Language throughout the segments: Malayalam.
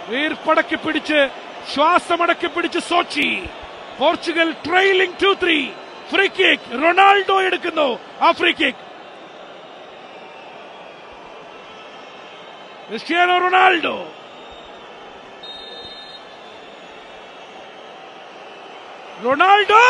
വീർപ്പടക്കി പിടിച്ച് ശ്വാസമടക്കി പിടിച്ച് Sochi. Portugal trailing 2-3. Free kick. Ronaldo എടുക്കുന്നു ആ free kick. Cristiano Ronaldo. Ronaldo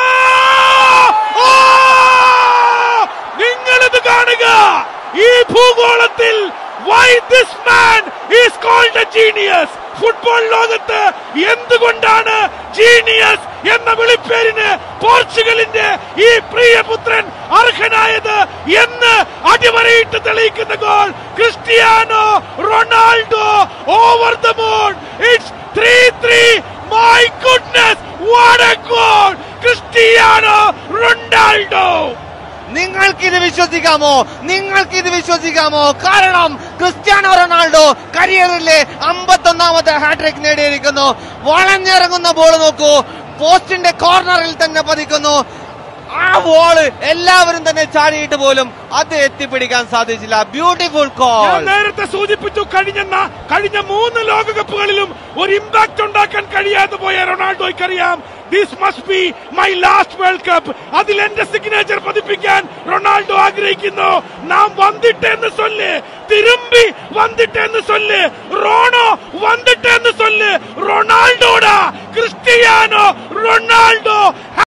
നിങ്ങളിത് കാണുക. ഈ ഭൂഗോളത്തിൽ why this man is called a genius. Football ലോകത്ത് എന്തുകൊണ്ടാണ് ജീനിയസ് എന്ന വിളിപ്പേരിന് പോർച്ചുഗലിന്റെ ഈ പ്രിയപുത്രൻ അർഹനായത് എന്ന് അടിവരയിട്ട് തെളിയിക്കുന്ന ഗോൾ. Cristiano Ronaldo over the moon. It's 3-3. My goodness, what a goal! Cristiano Ronaldo. നിങ്ങൾക്കിത് വിശ്വസിക്കാമോ? കാരണം ക്രിസ്ത്യാനോ റൊണാൾഡോ കരിയറിലെ 51ാമത്തെ ഹാട്രിക് നേടിയിരിക്കുന്നു. വളഞ്ഞിറങ്ങുന്ന ബോൾ നോക്കൂ, പോസ്റ്റിന്റെ കോർണറിൽ തന്നെ പതിക്കുന്നു. ആ ബോള് എല്ലാവരും തന്നെ ചാടിയിട്ട് പോലും അത് എത്തിപ്പിടിക്കാൻ സാധിച്ചില്ല. Beautiful goal. നേരത്തെ സൂചിപ്പിച്ചു, കഴിഞ്ഞ 3 ലോകകപ്പുകളിലും ഒരു ഇമ്പാക്ട് ഉണ്ടാക്കാൻ കഴിയാതെ പോയ റൊണാൾഡോയ്ക്കറിയാം this must be my last World Cup. അതിൽ എന്റെ സിഗ്നേച്ചർ പതിപ്പിക്കാൻ റൊണാൾഡോ ആഗ്രഹിക്കുന്നു. നാം വന്നിട്ടെന്ന് സൊല്ല്, തിരുമ്പി വന്നിട്ടെന്ന് സൊല്ല്, റോണോ വന്നിട്ടെന്ന് സൊല്ല്. റൊണാൾഡോടാ ക്രിസ്ത്യാനോ റൊണാൾഡോ.